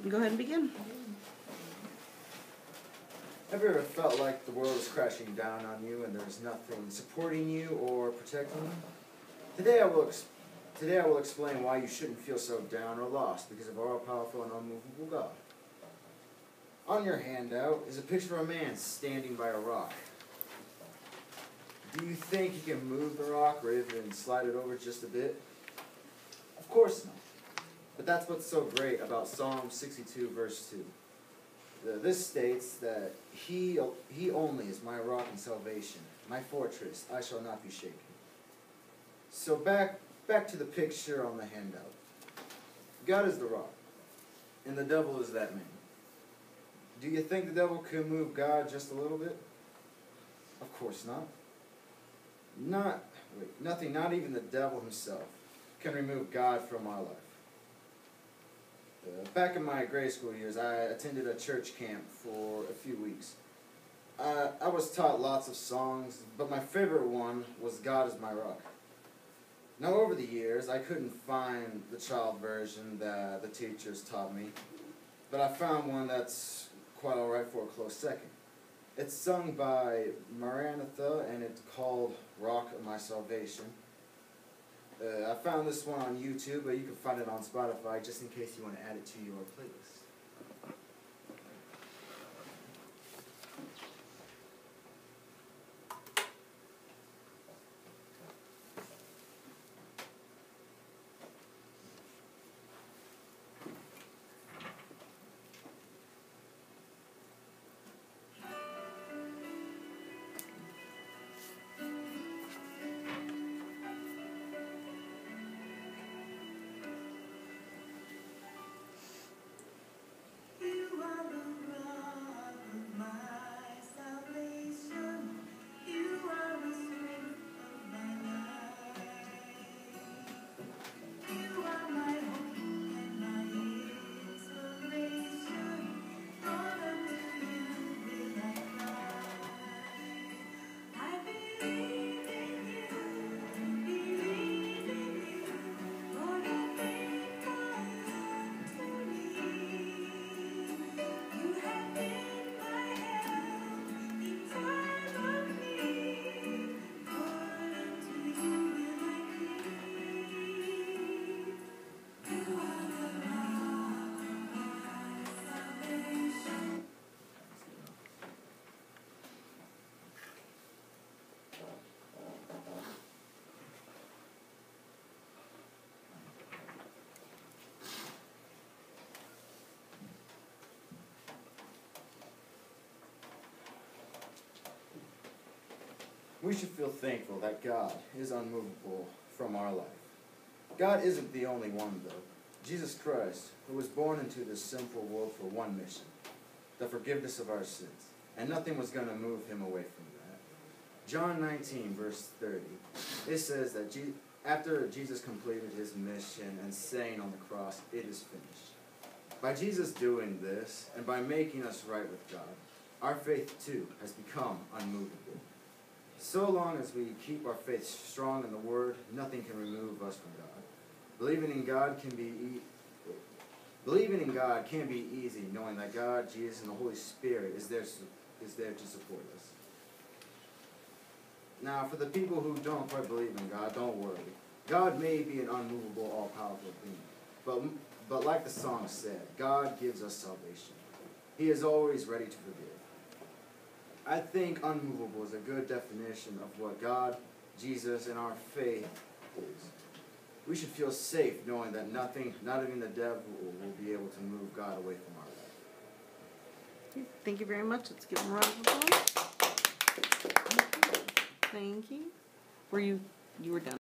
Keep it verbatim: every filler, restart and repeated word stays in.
can go ahead and begin. Have you ever felt like the world is crashing down on you and there's nothing supporting you or protecting you? Today I will ex today I will explain why you shouldn't feel so down or lost because of our all-powerful and unmovable God. On your handout is a picture of a man standing by a rock. Do you think he can move the rock or even slide it over just a bit? Of course not. But that's what's so great about Psalm sixty-two verse two. Uh, this states that he, he only is my rock and salvation, my fortress, I shall not be shaken. So back, back to the picture on the handout. God is the rock, and the devil is that man. Do you think the devil could move God just a little bit? Of course not. Not, wait, nothing, not even the devil himself, can remove God from our life. Uh, back in my grade school years, I attended a church camp for a few weeks. Uh, I was taught lots of songs, but my favorite one was God is My Rock. Now over the years, I couldn't find the child version that the teachers taught me, but I found one that's quite alright for a close second. It's sung by Maranatha, and it's called Rock of My Salvation. Uh, I found this one on YouTube, but you can find it on Spotify just in case you want to add it to your playlist. We should feel thankful that God is unmovable from our life. God isn't the only one, though. Jesus Christ, who was born into this sinful world for one mission, the forgiveness of our sins, and nothing was going to move him away from that. John nineteen, verse thirty, it says that Je after Jesus completed his mission and saying on the cross, "It is finished." By Jesus doing this, and by making us right with God, our faith, too, has become unmovable. So long as we keep our faith strong in the Word, nothing can remove us from God. Believing in God can be e believing in God can be easy, knowing that God, Jesus, and the Holy Spirit is there is there to support us. Now, for the people who don't quite believe in God, don't worry. God may be an unmovable, all-powerful being, but but like the song said, God gives us salvation. He is always ready to forgive. I think unmovable is a good definition of what God, Jesus, and our faith is. We should feel safe knowing that nothing, not even the devil, will be able to move God away from our life. Thank you very much. Let's give him a round of applause. Thank you. Were you, you were done.